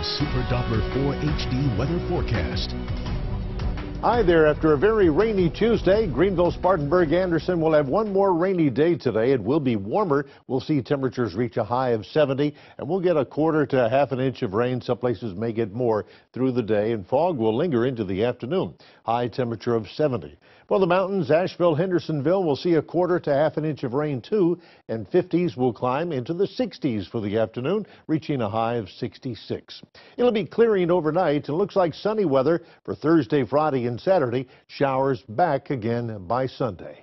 Super Doppler 4 HD weather forecast. Hi there. After a very rainy Tuesday, Greenville, Spartanburg, Anderson will have one more rainy day today. It will be warmer. We'll see temperatures reach a high of 70, and we'll get a quarter to half an inch of rain. Some places may get more through the day, and fog will linger into the afternoon. High temperature of 70. For the mountains, Asheville, Hendersonville will see a quarter to half an inch of rain too, and 50s will climb into the 60s for the afternoon, reaching a high of 66. It'll be clearing overnight and looks like sunny weather for Thursday, Friday, and Saturday. Showers back again by Sunday.